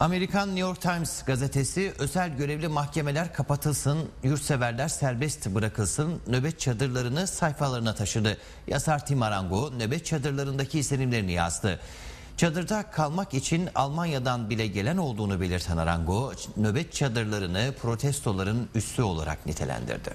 Amerikan New York Times gazetesi özel görevli mahkemeler kapatılsın, yurtseverler serbest bırakılsın nöbet çadırlarını sayfalarına taşıdı. Yazar Tim Arango nöbet çadırlarındaki izlenimlerini yazdı. Çadırda kalmak için Almanya'dan bile gelen olduğunu belirten Arango, nöbet çadırlarını protestoların üssü olarak nitelendirdi.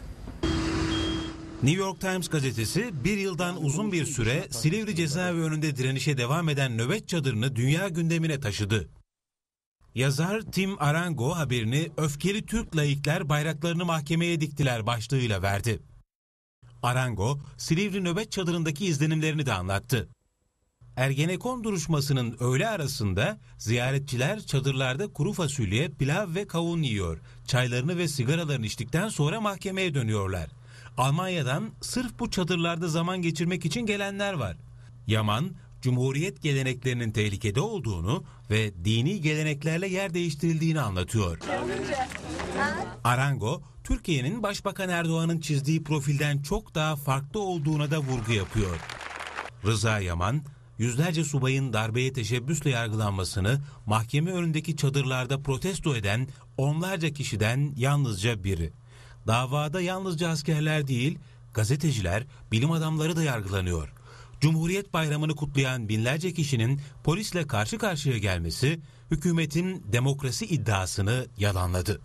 New York Times gazetesi bir yıldan uzun bir süre Silivri cezaevi önünde direnişe devam eden nöbet çadırını dünya gündemine taşıdı. Yazar Tim Arango haberini "Öfkeli Türk laikler bayraklarını mahkemeye diktiler" başlığıyla verdi. Arango, Silivri nöbet çadırındaki izlenimlerini de anlattı. Ergenekon duruşmasının öğle arasında ziyaretçiler çadırlarda kuru fasulye, pilav ve kavun yiyor. Çaylarını ve sigaralarını içtikten sonra mahkemeye dönüyorlar. Almanya'dan sırf bu çadırlarda zaman geçirmek için gelenler var. Yaman, Cumhuriyet geleneklerinin tehlikede olduğunu ve dini geleneklerle yer değiştirildiğini anlatıyor. Arango, Türkiye'nin Başbakan Erdoğan'ın çizdiği profilden çok daha farklı olduğuna da vurgu yapıyor. Rıza Yaman, yüzlerce subayın darbeye teşebbüsle yargılanmasını mahkeme önündeki çadırlarda protesto eden onlarca kişiden yalnızca biri. Davada yalnızca askerler değil, gazeteciler, bilim adamları da yargılanıyor. Cumhuriyet Bayramı'nı kutlayan binlerce kişinin polisle karşı karşıya gelmesi, hükümetin demokrasi iddiasını yalanladı.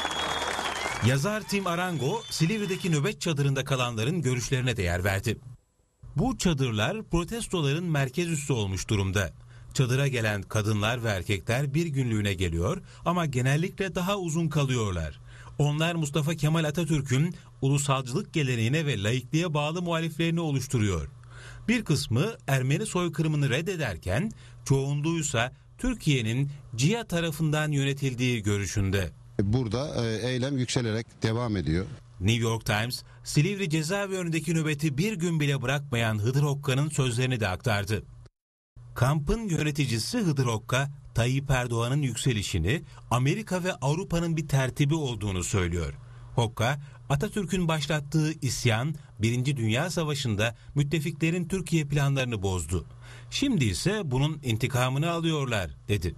Yazar Tim Arango, Silivri'deki nöbet çadırında kalanların görüşlerine de yer verdi. Bu çadırlar protestoların merkez üssü olmuş durumda. Çadıra gelen kadınlar ve erkekler bir günlüğüne geliyor ama genellikle daha uzun kalıyorlar. Onlar Mustafa Kemal Atatürk'ün ulusalcılık geleneğine ve laikliğe bağlı muhaliflerini oluşturuyor. Bir kısmı Ermeni soykırımını reddederken çoğunluğuysa Türkiye'nin CIA tarafından yönetildiği görüşünde. Burada eylem yükselerek devam ediyor. New York Times, Silivri cezaevi önündeki nöbeti bir gün bile bırakmayan Hıdır Okka'nın sözlerini de aktardı. Kampın yöneticisi Hıdır Okka, Tayyip Erdoğan'ın yükselişini Amerika ve Avrupa'nın bir tertibi olduğunu söylüyor. Okka, Atatürk'ün başlattığı isyan 1. Dünya Savaşı'nda müttefiklerin Türkiye planlarını bozdu. Şimdi ise bunun intikamını alıyorlar, dedi.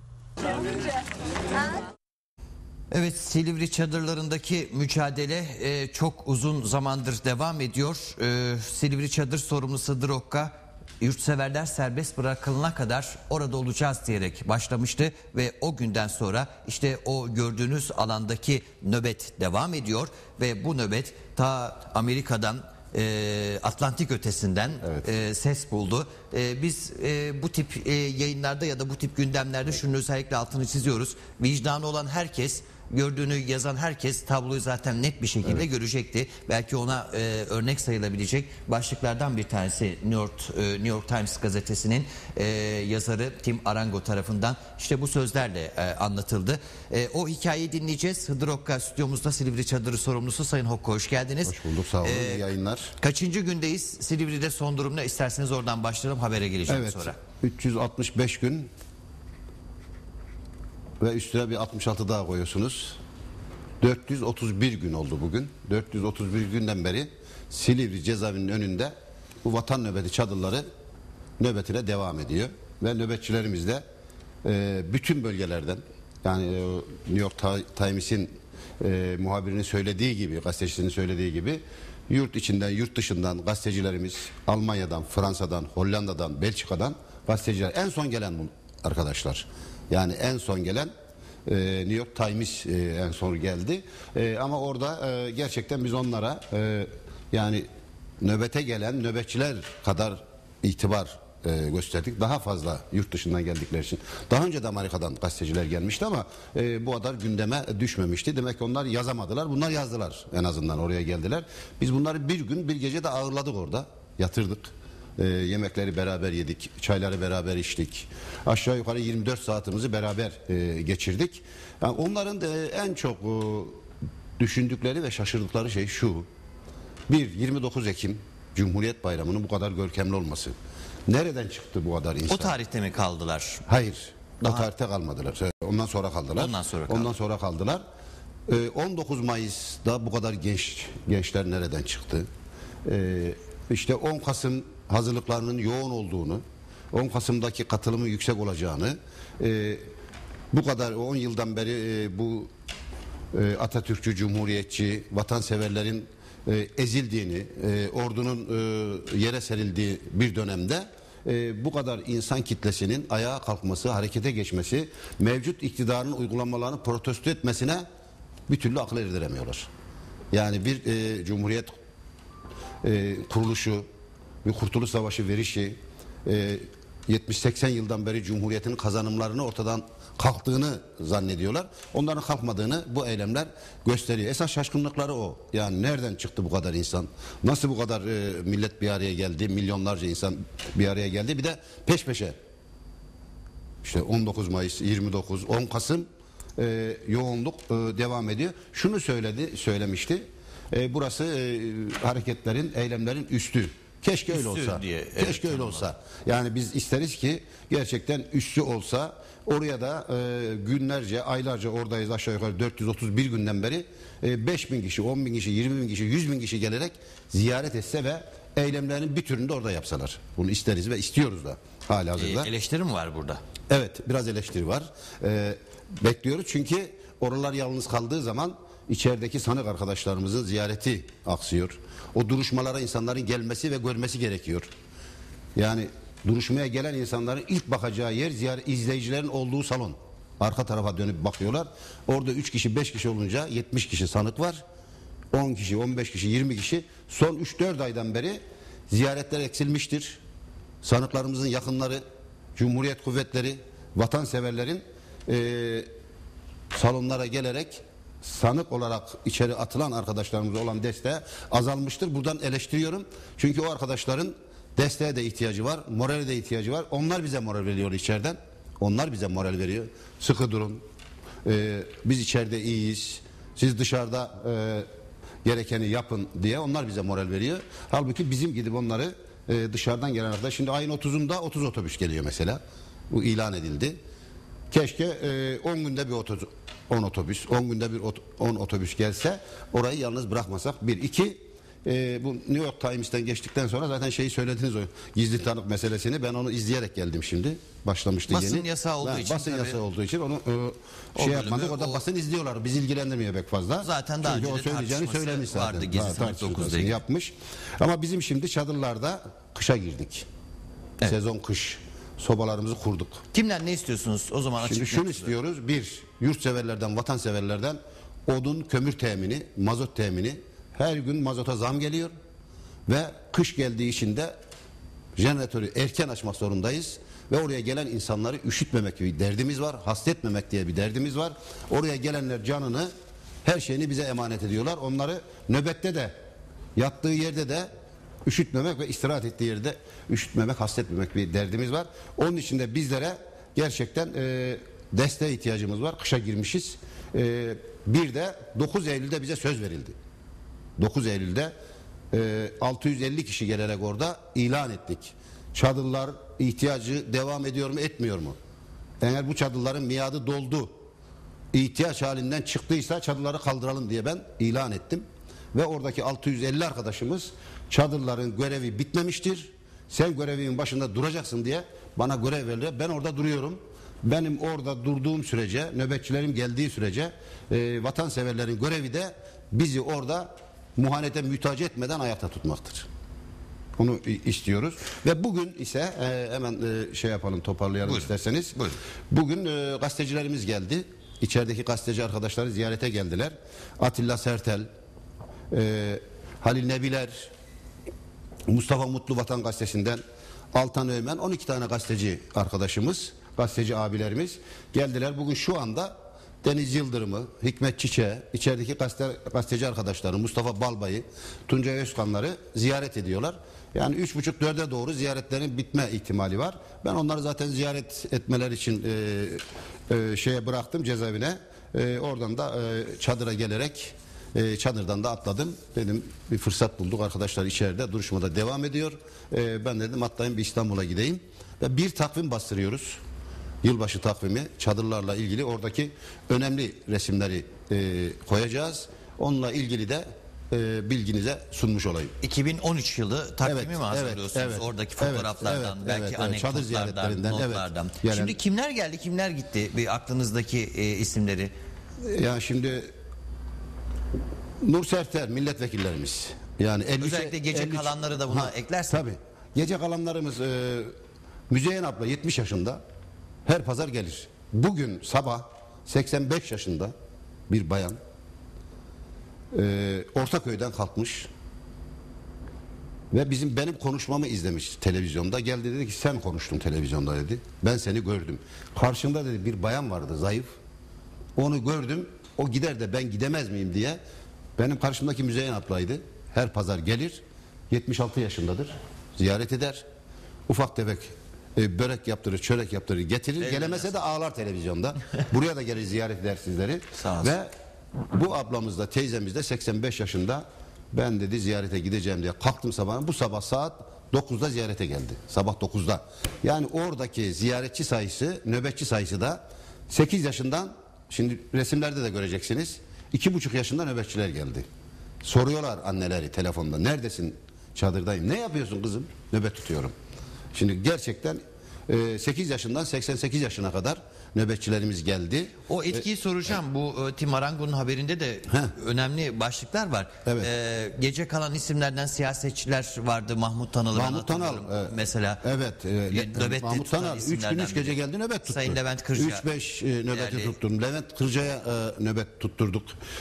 Evet, Silivri çadırlarındaki mücadele çok uzun zamandır devam ediyor. Silivri çadır sorumlusu Hıdır Okka, yurtseverler serbest bırakılana kadar orada olacağız diyerek başlamıştı ve o günden sonra işte o gördüğünüz alandaki nöbet devam ediyor ve bu nöbet ta Amerika'dan, Atlantik ötesinden ses buldu. Biz bu tip yayınlarda ya da bu tip gündemlerde şunun özellikle altını çiziyoruz. Vicdanı olan herkes, gördüğünü yazan herkes tabloyu zaten net bir şekilde görecekti. Belki ona örnek sayılabilecek başlıklardan bir tanesi New York Times gazetesinin yazarı Tim Arango tarafından işte bu sözlerle anlatıldı. O hikayeyi dinleyeceğiz. Hıdır Okka stüdyomuzda, Silivri Çadırı sorumlusu. Sayın Okka, hoş geldiniz. Hoş bulduk, sağ olun, iyi yayınlar. Kaçıncı gündeyiz? Silivri'de son durum ne? İsterseniz oradan başlayalım, habere geleceğim sonra. 365 gün ve üstüne bir 66 daha koyuyorsunuz. 431 gün oldu bugün. 431 günden beri Silivri cezaevinin önünde bu vatan nöbeti çadırları nöbetine devam ediyor. Ve nöbetçilerimiz de bütün bölgelerden, yani New York Times'in muhabirinin söylediği gibi, gazetecisinin söylediği gibi yurt içinden, yurt dışından gazetecilerimiz, Almanya'dan, Fransa'dan, Hollanda'dan, Belçika'dan gazeteciler, en son gelen bu arkadaşlar. Yani en son gelen New York Times en son geldi. Ama orada gerçekten biz onlara yani nöbete gelen nöbetçiler kadar itibar gösterdik. Daha fazla yurt dışından geldikleri için. Daha önce de Amerika'dan gazeteciler gelmişti ama bu kadar gündeme düşmemişti. Demek ki onlar yazamadılar. Bunlar yazdılar, en azından oraya geldiler. Biz bunları bir gün bir gece de ağırladık orada. Yatırdık. Yemekleri beraber yedik, çayları beraber içtik. Aşağı yukarı 24 saatimizi beraber geçirdik. Yani onların en çok düşündükleri ve şaşırdıkları şey şu: 29 Ekim Cumhuriyet Bayramı'nın bu kadar görkemli olması. Nereden çıktı bu kadar insan? O tarihte mi kaldılar? Hayır. O tarihte kalmadılar. Ondan sonra kaldılar. Ondan sonra kaldılar. 19 Mayıs'da bu kadar gençler nereden çıktı? İşte 10 Kasım hazırlıklarının yoğun olduğunu, 10 Kasım'daki katılımın yüksek olacağını, bu kadar 10 yıldan beri bu Atatürkçü, Cumhuriyetçi, vatanseverlerin ezildiğini, ordunun yere serildiği bir dönemde bu kadar insan kitlesinin ayağa kalkması, harekete geçmesi, mevcut iktidarın uygulamalarını protesto etmesine bir türlü akıl erdiremiyorlar. Yani bir Cumhuriyet kuruluşu, bir Kurtuluş Savaşı verişi, 70-80 yıldan beri Cumhuriyet'in kazanımlarını ortadan kalktığını zannediyorlar. Onların kalkmadığını bu eylemler gösteriyor. Esas şaşkınlıkları o. Yani nereden çıktı bu kadar insan? Nasıl bu kadar millet bir araya geldi? Milyonlarca insan bir araya geldi. Bir de peş peşe. İşte 19 Mayıs, 29, 10 Kasım yoğunluk devam ediyor. Şunu söylemişti. Burası hareketlerin, eylemlerin üstü. Keşke öyle olsa. Keşke öyle olsa. Yani biz isteriz ki gerçekten üssü olsa, oraya da günlerce, aylarca oradayız, aşağı yukarı 431 günden beri 5.000 kişi, 10.000 kişi, 20.000 kişi, 100.000 kişi gelerek ziyaret etse ve eylemlerin bir türünü de orada yapsalar. Bunu isteriz ve istiyoruz da halihazırda. Eleştiri mi var burada? Evet, biraz eleştiri var. Bekliyoruz çünkü oralar yalnız kaldığı zaman içerideki sanık arkadaşlarımızın ziyareti aksıyor. O duruşmalara insanların gelmesi ve görmesi gerekiyor. Yani duruşmaya gelen insanların ilk bakacağı yer izleyicilerin olduğu salon. Arka tarafa dönüp bakıyorlar. Orada 3 kişi 5 kişi olunca 70 kişi sanık var. 10 kişi 15 kişi 20 kişi. Son 3-4 aydan beri ziyaretler eksilmiştir. Sanıklarımızın yakınları, Cumhuriyet kuvvetleri, vatanseverlerin salonlara gelerek sanık olarak içeri atılan arkadaşlarımıza olan desteği azalmıştır. Buradan eleştiriyorum. Çünkü o arkadaşların desteğe de ihtiyacı var, morale de ihtiyacı var. Onlar bize moral veriyor içeriden. Onlar bize moral veriyor. Sıkı durun. Biz içeride iyiyiz. Siz dışarıda gerekeni yapın diye onlar bize moral veriyor. Halbuki bizim gidip onları dışarıdan gelen arkadaşlar. Şimdi ayın 30'unda 30 otobüs geliyor mesela. Bu ilan edildi. Keşke 10 günde bir 10 otobüs, 10 günde bir 10 otobüs gelse, orayı yalnız bırakmasak. Bir, iki, bu New York Times'ten geçtikten sonra zaten şeyi söylediniz, o gizli tanık meselesini. Ben onu izleyerek geldim şimdi. Başlamıştı yeni. Basın yasağı olduğu için. Basın yasağı olduğu için onu şey yapmadık. O da basın izliyorlar. Biz ilgilendirmiyor pek fazla. Zaten daha önce o söyleyeceğini söylemiş zaten. Vardı, gizli tanık 9'da yapmış. Ama bizim şimdi çadırlarda kışa girdik. Evet. Sezon kış. Sobalarımızı kurduk. Kimden ne istiyorsunuz o zaman? Şimdi şunu istiyoruz. Bir, yurtseverlerden, vatanseverlerden odun, kömür temini, mazot temini. Her gün mazota zam geliyor. Ve kış geldiği için de jeneratörü erken açmak zorundayız. Ve oraya gelen insanları üşütmemek bir derdimiz var. Hasta etmemek diye bir derdimiz var. Oraya gelenler canını, her şeyini bize emanet ediyorlar. Onları nöbette de, yattığı yerde de üşütmemek ve istirahat ettiği yerde üşütmemek, hasretmemek bir derdimiz var. Onun için de bizlere gerçekten desteğe ihtiyacımız var. Kışa girmişiz. Bir de 9 Eylül'de bize söz verildi. 9 Eylül'de 650 kişi gelerek orada ilan ettik. Çadırlar ihtiyacı devam ediyor mu, etmiyor mu? Eğer bu çadırların miadı doldu, ihtiyaç halinden çıktıysa çadırları kaldıralım diye ben ilan ettim. Ve oradaki 650 arkadaşımız çadırların görevi bitmemiştir. Sen görevinin başında duracaksın diye bana görev verdiler. Ben orada duruyorum. Benim orada durduğum sürece, nöbetçilerim geldiği sürece vatanseverlerin görevi de bizi orada muhanete mühtaç etmeden ayakta tutmaktır. Onu istiyoruz. Ve bugün ise hemen şey yapalım, toparlayalım. Buyurun. İsterseniz. Buyurun. Bugün gazetecilerimiz geldi. İçerideki gazeteci arkadaşları ziyarete geldiler. Atilla Sertel, Halil Nebiler, Mustafa Mutlu Vatan Gazetesi'nden Altan Öğmen, 12 tane gazeteci arkadaşımız, gazeteci abilerimiz geldiler. Bugün şu anda Deniz Yıldırım'ı, Hikmet Çiçek'i, içerideki gazeteci arkadaşları, Mustafa Balbay'ı, Tuncay Özkan'ları ziyaret ediyorlar. Yani 3.30-4'e doğru ziyaretlerin bitme ihtimali var. Ben onları zaten ziyaret etmeler için şeye bıraktım, cezaevine. Oradan da çadıra gelerek çadırdan da atladım. Dedim bir fırsat bulduk, arkadaşlar içeride duruşmada devam ediyor. Ben dedim atlayayım bir İstanbul'a gideyim. Ve bir takvim bastırıyoruz. Yılbaşı takvimi, çadırlarla ilgili oradaki önemli resimleri koyacağız. Onunla ilgili de bilginize sunmuş olayım. 2013 yılı takvimi Evet, mi hazırlıyorsunuz? evet, Oradaki evet, fotoğraflardan, evet, belki evet, çadır anekdotlardan, ziyaretlerinden, notlardan. evet. Şimdi kimler geldi, kimler gitti? Bir aklınızdaki isimleri. Ya şimdi Nur Serter milletvekillerimiz. Yani Özellikle gece kalanları da buna eklersen. Tabii. Gece kalanlarımız Müzeyyen abla 70 yaşında her pazar gelir. Bugün sabah 85 yaşında bir bayan Ortaköy'den kalkmış ve benim konuşmamı izlemiş televizyonda. Geldi dedi ki sen konuştun televizyonda dedi. Ben seni gördüm. Karşımda dedi bir bayan vardı zayıf. Onu gördüm. O gider de ben gidemez miyim diye. Benim karşımdaki Müzeyyen ablaydı. Her pazar gelir. 76 yaşındadır. Ziyaret eder. Ufak tefek börek yaptırır, çörek yaptırır, getirir. Gelemese de ağlar televizyonda. Buraya da gelir ziyaret eder sizleri. Sağ olsun. Ve bu ablamız da teyzemiz de 85 yaşında. Ben dedi ziyarete gideceğim diye kalktım sabah. Bu sabah saat 9'da ziyarete geldi. Sabah 9'da. Yani oradaki ziyaretçi sayısı, nöbetçi sayısı da 8 yaşından, şimdi resimlerde de göreceksiniz, 2,5 yaşında nöbetçiler geldi. Soruyorlar anneleri telefonda. Neredesin? Çadırdayım. Ne yapıyorsun kızım? Nöbet tutuyorum. Şimdi gerçekten 8 yaşından 88 yaşına kadar nöbetçilerimiz geldi. O etkiyi soracağım. Bu Timarango'nun haberinde de önemli başlıklar var. Evet. Gece kalan isimlerden siyasetçiler vardı. Mahmut Tanal'ı Mahmut Tanal mesela. Evet. Nöbette Mahmut tutan Tanal 3 gün isimlerden 3 gece biri. geldi nöbet tuttu. Sayın Levent Kırca. 3-5 nöbeti değerli- tuttum. Levent Kırca'ya nöbet tutturduk.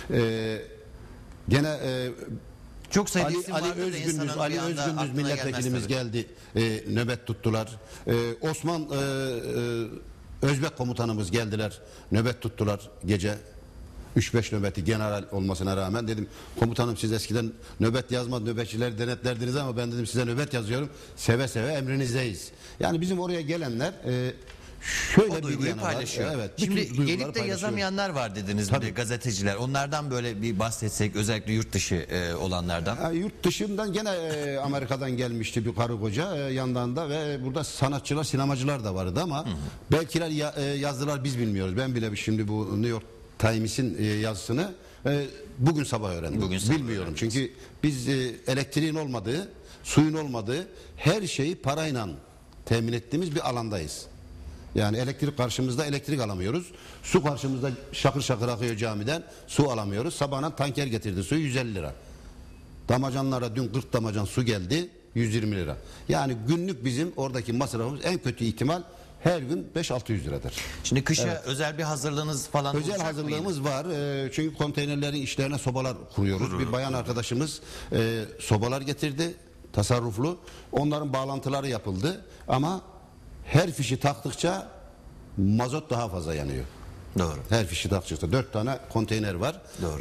Gene Çok sayıda isim Ali vardı da Özgündüz, insanın Ali bir anda Özgündüz aklına milletvekilimiz gelmez tabii. geldi. Nöbet tuttular. Osman Özbek komutanımız geldiler. Nöbet tuttular gece. 3-5 nöbeti general olmasına rağmen dedim komutanım siz eskiden nöbet yazma nöbetçileri denetlerdiniz ama ben dedim size nöbet yazıyorum. Seve seve emrinizdeyiz. Yani bizim oraya gelenler şöyle O bir duyguyu yanı var. paylaşıyor. Evet, bütün Şimdi duyguları gelip de paylaşıyor. yazamayanlar var dediniz bir Tabii. de gazeteciler. Onlardan böyle bir bahsetsek, özellikle yurt dışı olanlardan. Yurt dışından gene Amerika'dan gelmişti bir karı koca yandan da ve burada sanatçılar, sinemacılar da vardı ama belkiler yazdılar biz bilmiyoruz. Ben bile şimdi bu New York Times'in yazısını bugün sabah öğrendim. Bugün sabah bilmiyorum öğrendiniz. çünkü biz elektriğin olmadığı, suyun olmadığı her şeyi parayla temin ettiğimiz bir alandayız. Yani elektrik karşımızda elektrik alamıyoruz. Su karşımızda şakır şakır akıyor camiden. Su alamıyoruz. Sabahına tanker getirdi suyu 150 lira. Damacanlara dün 40 damacan su geldi 120 lira. Yani günlük bizim oradaki masrafımız en kötü ihtimal her gün 5-600 liradır. Şimdi kışa özel bir hazırlığınız falan Özel olacak mı hazırlığımız var. Çünkü konteynerlerin içlerine sobalar kuruyoruz. Bir bayan arkadaşımız sobalar getirdi. Tasarruflu. Onların bağlantıları yapıldı. Ama her fişi taktıkça mazot daha fazla yanıyor. yine? Doğru. Her fişi taktıkça 4 tane konteyner var. Doğru.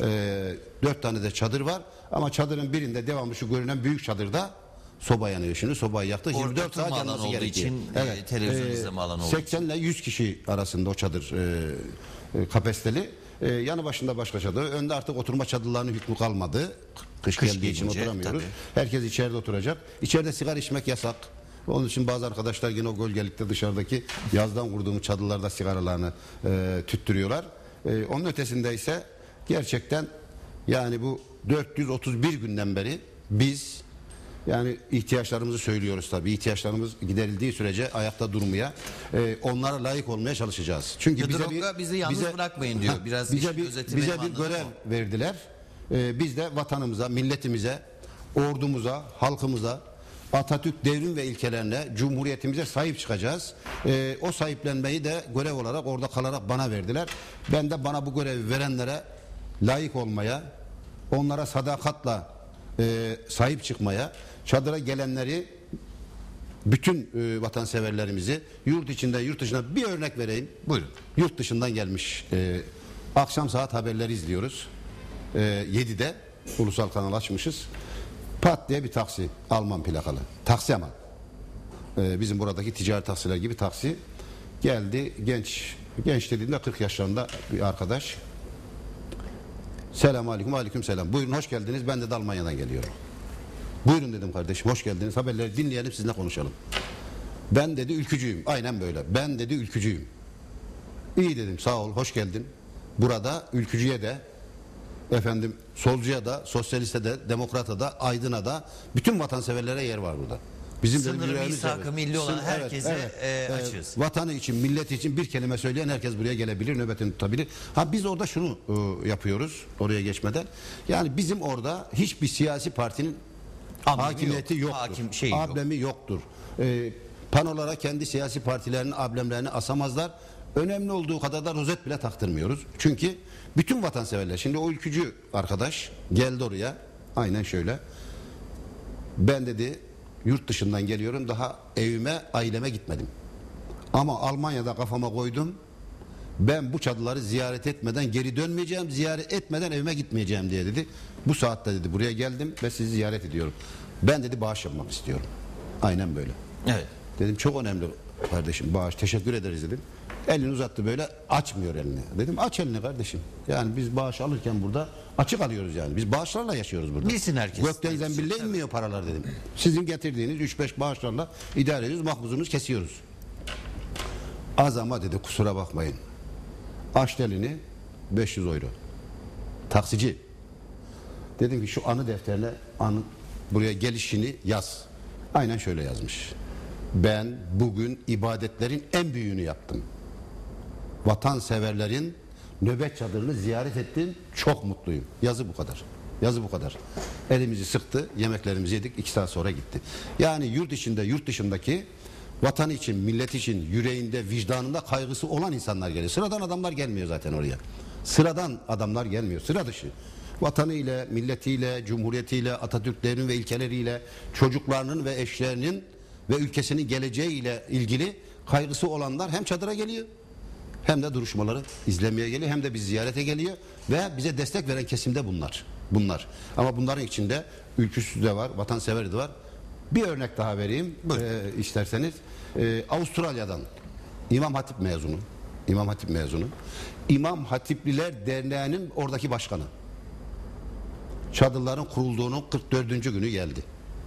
4 tane de çadır var. Ama çadırın birinde devamlı şu görünen büyük çadırda soba yanıyor şimdi. Sobayı yaktı. Orada 24 saat oturma alanı yanması olduğu gerekiyor. için, televizyon izleme alanı olduğu 80 ile 100 kişi arasında o çadır kapasiteli. Yanı başında başka çadır. Önde artık oturma çadırlarının hükmü kalmadı. Kış geldiği için gelince, oturamıyoruz. tabii. Herkes içeride oturacak. İçeride sigara içmek yasak. Onun için bazı arkadaşlar yine o gölgelikte dışarıdaki yazdan kurduğumuz çadırlarda sigaralarını tüttürüyorlar. Onun ötesinde ise gerçekten yani bu 431 günden beri biz yani ihtiyaçlarımızı söylüyoruz tabii. İhtiyaçlarımız giderildiği sürece ayakta durmaya, onlara layık olmaya çalışacağız. Çünkü Bizi yalnız bırakmayın diyor. Biraz bize işin bir, özeti bize benim bir anladığım görev o. verdiler. Biz de vatanımıza, milletimize, ordumuza, halkımıza, Atatürk devrim ve ilkelerine, cumhuriyetimize sahip çıkacağız. O sahiplenmeyi de görev olarak orada kalarak bana verdiler. Ben de bana bu görevi verenlere layık olmaya, onlara sadakatla sahip çıkmaya, çadıra gelenleri, bütün vatanseverlerimizi yurt içinde, yurt dışında bir örnek vereyim. Buyurun. Yurt dışından gelmiş. Akşam saat haberleri izliyoruz. 7'de ulusal kanal açmışız. Pat diye bir taksi, Alman plakalı. Taksi ama. Bizim buradaki ticari taksiler gibi taksi. Geldi genç dediğimde 40 yaşlarında bir arkadaş. Selamun aleyküm, aleyküm selam. Buyurun hoş geldiniz. Ben de Almanya'dan geliyorum. Buyurun dedim kardeşim, hoş geldiniz. Haberleri dinleyelim, sizinle konuşalım. Ben dedi ülkücüyüm. Aynen böyle. Ben dedi ülkücüyüm. İyi dedim, sağ ol, hoş geldin. Burada ülkücüye de efendim solcuya da, sosyaliste de, demokrata da, aydına da, bütün vatanseverlere yer var burada. Bizim Sınırı, yüreğimiz misak-ı milli olan herkese açığız. Vatanı için, milleti için bir kelime söyleyen herkes buraya gelebilir, nöbetini tutabilir. Ha biz orada şunu yapıyoruz oraya geçmeden. Yani bizim orada hiçbir siyasi partinin hakimiyeti yoktur. Ablemi yoktur. Panolara kendi siyasi partilerinin amblemlerini asamazlar. Önemli olduğu kadar da rozet bile taktırmıyoruz. Çünkü bütün vatanseverler, şimdi o ülkücü arkadaş geldi oraya, aynen şöyle. Ben dedi yurt dışından geliyorum, daha evime, aileme gitmedim. Ama Almanya'da kafama koydum. Ben bu çadırları ziyaret etmeden geri dönmeyeceğim, ziyaret etmeden evime gitmeyeceğim diye dedi. Bu saatte dedi buraya geldim ve sizi ziyaret ediyorum. Ben dedi bağış yapmak istiyorum. Aynen böyle. Evet. Dedim çok önemli kardeşim, bağış, teşekkür ederiz dedim. Elini uzattı böyle, açmıyor elini. Dedim aç elini kardeşim. Yani biz bağış alırken burada açık alıyoruz yani. Biz bağışlarla yaşıyoruz burada. Bilsin herkes. Gökten zembille inmiyor paralar dedim. Sizin getirdiğiniz 3-5 bağışlarla idare ediyoruz, makbuzunu kesiyoruz. Az ama dedi kusura bakmayın. Açtı elini, 500 euro. Taksici. Dedim ki şu anı defterine buraya gelişini yaz. Aynen şöyle yazmış. Ben bugün ibadetlerin en büyüğünü yaptım. Vatanseverlerin nöbet çadırını ziyaret ettim. Çok mutluyum. Yazı bu kadar. Yazı bu kadar. Elimizi sıktı, yemeklerimizi yedik, 2 saat sonra gitti. Yani yurt içinde, yurt dışındaki vatan için, millet için yüreğinde, vicdanında kaygısı olan insanlar geliyor. Sıradan adamlar gelmiyor zaten oraya. Sıradan adamlar gelmiyor. Sıra dışı. Vatanı ile, milletiyle, cumhuriyetiyle, Atatürk değerinin ve ilkeleriyle, çocuklarının ve eşlerinin ve ülkesinin geleceğiyle ilgili kaygısı olanlar hem çadıra geliyor, hem de duruşmaları izlemeye geliyor, hem de bizi ziyarete geliyor ve bize destek veren kesimde bunlar. Ama bunların içinde ülküsü de var, vatanseveri de var. Bir örnek daha vereyim isterseniz. Avustralya'dan İmam Hatip mezunu. İmam Hatipliler Derneği'nin oradaki başkanı. Çadırların kurulduğunun 44. günü geldi.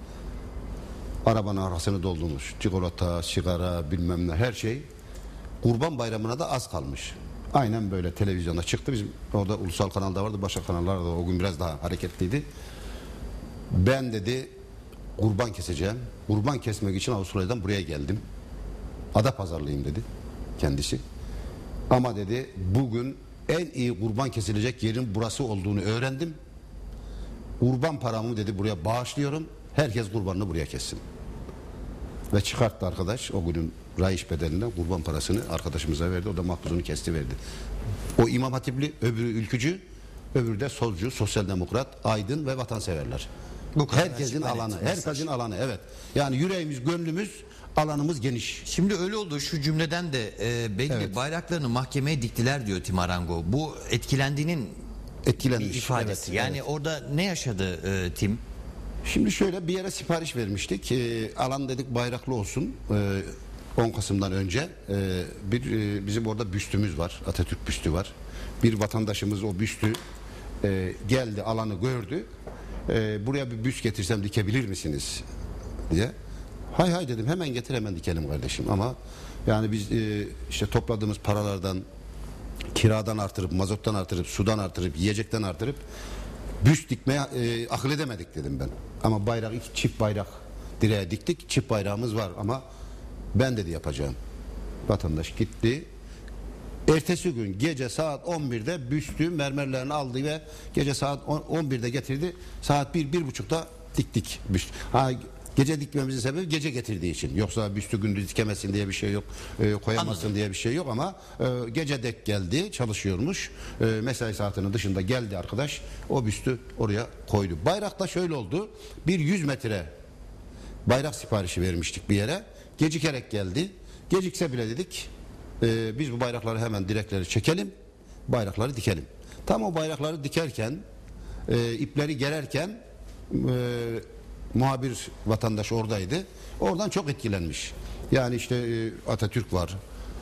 Arabanın arasını doldurmuş. Çikolata, sigara, bilmem ne, her şey. Kurban Bayramı'na da az kalmış. Aynen böyle televizyonda çıktı. Bizim orada ulusal kanalda vardı, başka kanallarda da o gün biraz daha hareketliydi. Ben dedi kurban keseceğim. Kurban kesmek için Avustralya'dan buraya geldim. Adapazarlıyım dedi kendisi. Ama dedi bugün en iyi kurban kesilecek yerin burası olduğunu öğrendim. Kurban paramı dedi buraya bağışlıyorum. Herkes kurbanını buraya kessin. Ve çıkarttı arkadaş o günün rayiç bedelinden kurban parasını arkadaşımıza verdi. O da makbuzunu kesti verdi. O İmam Hatipli, öbürü ülkücü, öbürü de solcu, sosyal demokrat, aydın ve vatanseverler. Bu herkesin alanı, herkesin alanı, evet. Yani yüreğimiz, gönlümüz, alanımız geniş. Şimdi öyle oldu, şu cümleden de belli bayraklarını mahkemeye diktiler diyor Tim Arango. Bu etkilendiğinin bir ifadesi. Evet, yani orada ne yaşadı Tim? Şimdi şöyle bir yere sipariş vermiştik. Alan dedik bayraklı olsun. 10 Kasım'dan önce bizim orada büstümüz var. Atatürk büstü var. Bir vatandaşımız o büstü geldi, alanı gördü. Buraya bir büst getirsem dikebilir misiniz diye. Hay dedim, hemen getir, hemen dikelim kardeşim. Ama yani biz işte topladığımız paralardan, kiradan artırıp, mazottan artırıp, sudan artırıp, yiyecekten artırıp büst dikmeye akıl edemedik dedim ben. Ama bayrak, çift bayrak direğe diktik. Çift bayrağımız var ama ben dedi yapacağım. Vatandaş gitti. Ertesi gün gece saat 11'de büstü mermerlerini aldı ve gece saat 11'de getirdi. Saat 1-1.30'da diktik büstü. Gece dikmemizin sebebi gece getirdiği için. Yoksa büstü gündüz dikemezsin diye bir şey yok. Koyamazsın diye bir şey yok ama gece dek geldi, çalışıyormuş. Mesai saatinin dışında geldi arkadaş. O büstü oraya koydu. Bayrakta şöyle oldu. Bir 100 metre bayrak siparişi vermiştik bir yere. Gecikerek geldi. Gecikse bile dedik biz bu bayrakları hemen direkleri çekelim. Bayrakları dikelim. Tam o bayrakları dikerken ipleri gererken muhabir vatandaş oradaydı. Oradan çok etkilenmiş. Yani işte Atatürk var.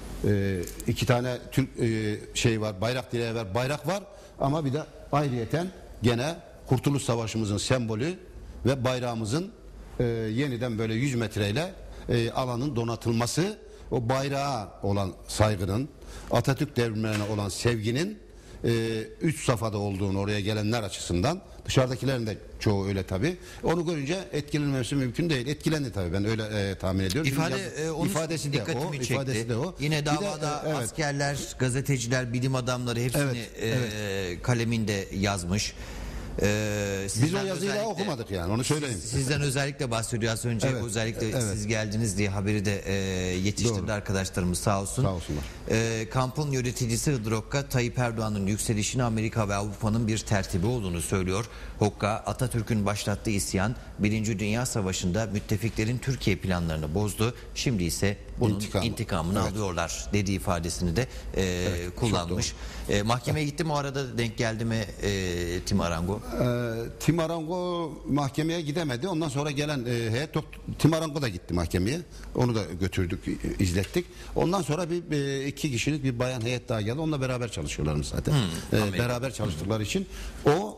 2 tane Türk şey var. Bayrak direği var. Bayrak var. Ama bir de ayrıyeten gene Kurtuluş Savaşımızın sembolü ve bayrağımızın yeniden böyle 100 metreyle alanın donatılması, o bayrağa olan saygının, Atatürk devrimlerine olan sevginin üst safhada olduğunu oraya gelenler açısından, dışarıdakilerin de çoğu öyle tabii. Onu görünce etkilenmesi mümkün değil. Etkilendi tabii, ben öyle tahmin ediyorum. Onun ifadesi de dikkatimi o, çekti. ifadesi de o. Yine Bir de, davada askerler, gazeteciler, bilim adamları hepsini kaleminde yazmış. Biz o yazıyı da okumadık yani, onu söyleyeyim. Sizden özellikle bahsediyor az önce, özellikle siz geldiniz diye haberi de yetiştirdi. Doğru. Arkadaşlarımız sağ olsun. Sağ olsunlar. Kampın yöneticisi Hıdır Okka, Tayyip Erdoğan'ın yükselişini Amerika ve Avrupa'nın bir tertibi olduğunu söylüyor. Okka, Atatürk'ün başlattığı isyan 1. Dünya Savaşı'nda müttefiklerin Türkiye planlarını bozdu. Şimdi ise bunun intikamını alıyorlar dediği ifadesini de kullanmış. Mahkemeye gitti mi, o arada denk geldi mi Tim Arango? Tim Arango mahkemeye gidemedi. Ondan sonra gelen heyet, Tim Arango da gitti mahkemeye. Onu da götürdük, izlettik. Ondan sonra bir 2 kişilik bir bayan heyet daha geldi. Onunla beraber çalışıyorlar zaten. Beraber çalıştıkları için o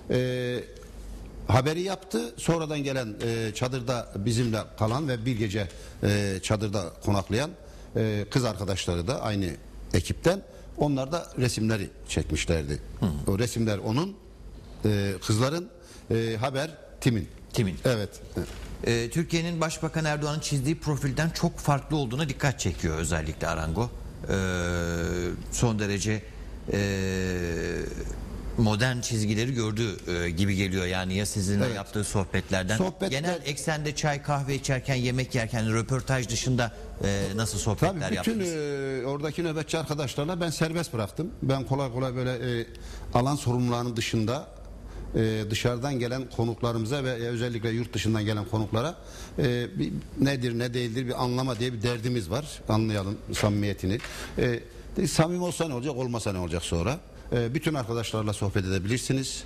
haberi yaptı. Sonradan gelen çadırda bizimle kalan ve bir gece çadırda konaklayan kız arkadaşları da aynı ekipten, onlar da resimleri çekmişlerdi. O resimler onun, kızların, haber Tim'in. Evet. Türkiye'nin Başbakan Erdoğan'ın çizdiği profilden çok farklı olduğuna dikkat çekiyor özellikle Arango. Son derece modern çizgileri gördüğü gibi geliyor yani, ya sizinle yaptığı sohbetlerden. Genel eksende çay kahve içerken, yemek yerken, röportaj dışında nasıl sohbetler yaptınız? Bütün oradaki nöbetçi arkadaşlarla ben serbest bıraktım. Ben kolay kolay böyle alan sorumlularının dışında dışarıdan gelen konuklarımıza ve özellikle yurt dışından gelen konuklara nedir ne değildir bir anlama diye bir derdimiz var. Anlayalım samimiyetini. Samimi olsa ne olacak, olmasa ne olacak sonra? Bütün arkadaşlarla sohbet edebilirsiniz.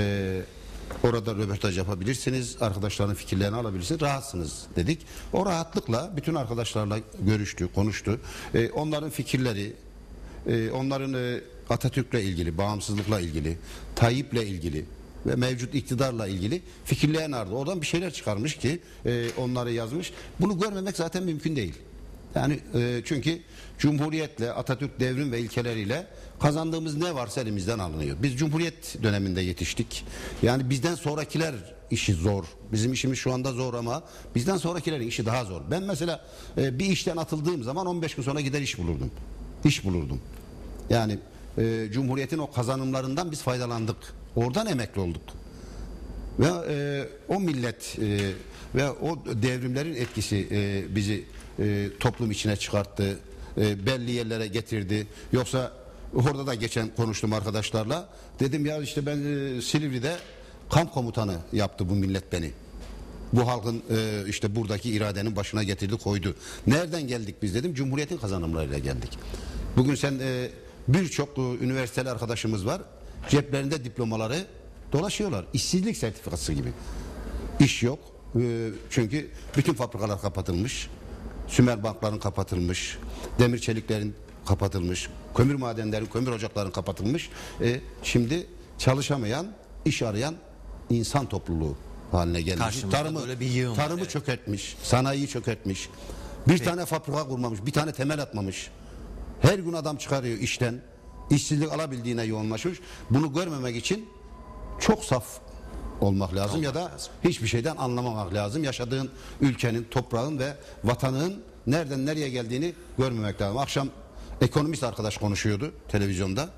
Orada röportaj yapabilirsiniz. Arkadaşların fikirlerini alabilirsiniz. Rahatsınız dedik. O rahatlıkla bütün arkadaşlarla görüştü, konuştu. Onların fikirleri, onların Atatürk'le ilgili, bağımsızlıkla ilgili, Tayyip'le ilgili ve mevcut iktidarla ilgili fikirlerini aradı. Oradan bir şeyler çıkarmış ki onları yazmış. Bunu görmemek zaten mümkün değil. Yani çünkü Cumhuriyetle, Atatürk devrim ve ilkeleriyle kazandığımız ne varsa elimizden alınıyor. Biz Cumhuriyet döneminde yetiştik. Yani bizden sonrakiler işi zor. Bizim işimiz şu anda zor ama bizden sonrakilerin işi daha zor. Ben mesela bir işten atıldığım zaman 15 gün sonra gider iş bulurdum. İş bulurdum. Yani Cumhuriyet'in o kazanımlarından biz faydalandık. Oradan emekli olduk. Ve o millet ve o devrimlerin etkisi bizi toplum içine çıkarttı. Belli yerlere getirdi. Yoksa orada da geçen konuştum arkadaşlarla. Dedim ya işte ben Silivri'de kamp komutanı yaptı bu millet beni. Bu halkın işte buradaki iradenin başına getirdi, koydu. Nereden geldik biz dedim. Cumhuriyetin kazanımlarıyla geldik. Bugün sen birçok üniversiteli arkadaşımız var. Ceplerinde diplomaları dolaşıyorlar. İşsizlik sertifikası gibi. İş yok. Çünkü bütün fabrikalar kapatılmış. Sümer bankların kapatılmış. Demir çeliklerin kapatılmış. Kömür madenlerin, kömür ocakların kapatılmış. Şimdi çalışamayan, iş arayan insan topluluğu haline gelmiş. Tarımı çökertmiş. Sanayiyi çökertmiş. Bir tane fabrika kurmamış. Bir tane temel atmamış. Her gün adam çıkarıyor işten. İşsizlik alabildiğine yoğunlaşmış. Bunu görmemek için çok saf olmak lazım ya da hiçbir şeyden anlamamak lazım. Yaşadığın ülkenin, toprağın ve vatanın nereden nereye geldiğini görmemek lazım. Akşam ekonomist arkadaş konuşuyordu televizyonda.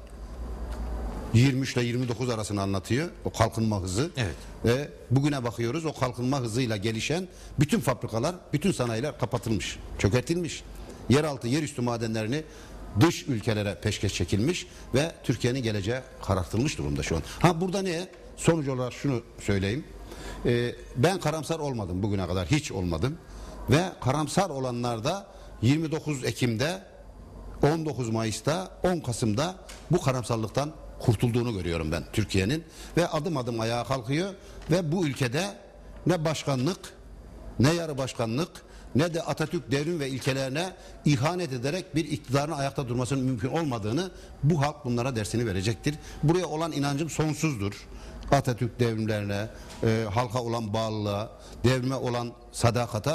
23 ile 29 arasını anlatıyor. O kalkınma hızı. Evet. Ve bugüne bakıyoruz, o kalkınma hızıyla gelişen bütün fabrikalar, bütün sanayiler kapatılmış, çökertilmiş. Yeraltı, yerüstü madenlerini dış ülkelere peşkeş çekilmiş ve Türkiye'nin geleceği karartılmış durumda şu an. Burada ne? Sonuç olarak şunu söyleyeyim. Ben karamsar olmadım bugüne kadar, hiç olmadım. Ve karamsar olanlar da 29 Ekim'de, 19 Mayıs'ta, 10 Kasım'da bu karamsarlıktan kurtulduğunu görüyorum ben Türkiye'nin. Ve adım adım ayağa kalkıyor ve bu ülkede ne başkanlık, ne yarı başkanlık, ne de Atatürk devrim ve ilkelerine ihanet ederek bir iktidarın ayakta durmasının mümkün olmadığını bu halk bunlara dersini verecektir. Buraya olan inancım sonsuzdur. Atatürk devrimlerine, halka olan bağlılığa, devrime olan sadakata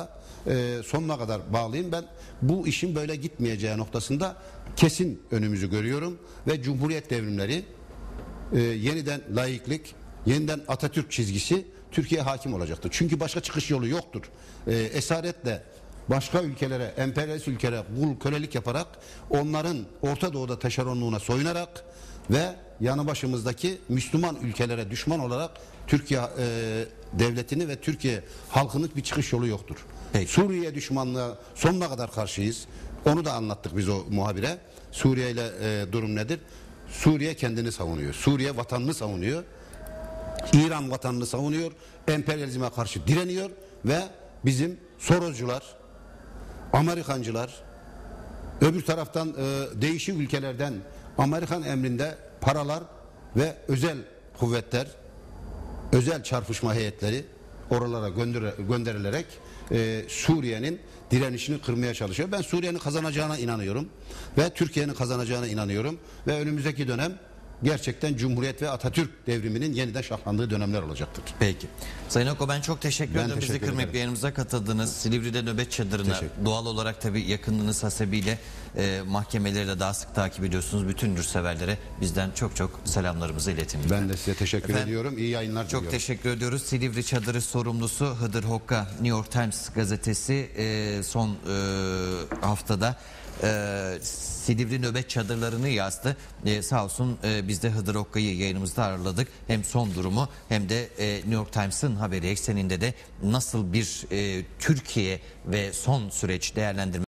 sonuna kadar bağlıyım. Ben bu işin böyle gitmeyeceği noktasında kesin önümüzü görüyorum ve Cumhuriyet devrimleri, yeniden laiklik, yeniden Atatürk çizgisi Türkiye'ye hakim olacaktır. Çünkü başka çıkış yolu yoktur. Esaretle başka ülkelere, emperyalist ülkelere kul kölelik yaparak, onların Orta Doğu'da taşeronluğuna soyunarak ve yanı başımızdaki Müslüman ülkelere düşman olarak Türkiye devletini ve Türkiye halkının bir çıkış yolu yoktur. Peki. Suriye düşmanlığa sonuna kadar karşıyız. Onu da anlattık biz o muhabire. Suriye ile durum nedir? Suriye kendini savunuyor. Suriye vatanını savunuyor. İran vatanını savunuyor. Emperyalizme karşı direniyor ve bizim Soroscular, Amerikancılar, öbür taraftan değişik ülkelerden Amerikan emrinde paralar ve özel kuvvetler, özel çarpışma heyetleri oralara gönderilerek Suriye'nin direnişini kırmaya çalışıyor. Ben Suriye'nin kazanacağına inanıyorum ve Türkiye'nin kazanacağına inanıyorum ve önümüzdeki dönem gerçekten Cumhuriyet ve Atatürk devriminin yeniden şahlandığı dönemler olacaktır. Peki. Sayın Okko, ben çok teşekkür ederim. Bizi teşekkür kırmayıp ederim. yayınımıza katıldınız. Silivri'de nöbet çadırına doğal olarak tabii yakınlığınız hasebiyle mahkemeleri de daha sık takip ediyorsunuz. Bütün yurtseverlere bizden çok çok selamlarımızı iletin. Ben de size teşekkür ediyorum. İyi yayınlar diliyorum. Çok teşekkür ediyoruz. Silivri Çadırı sorumlusu Hıdır Hokka, New York Times gazetesi son haftada Silivri nöbet çadırlarını yazdı. Sağ olsun biz de Hıdır Hokka'yı yayınımızda ağırladık. Hem son durumu hem de New York Times'ın haberi ekseninde de nasıl bir Türkiye ve son süreç değerlendirme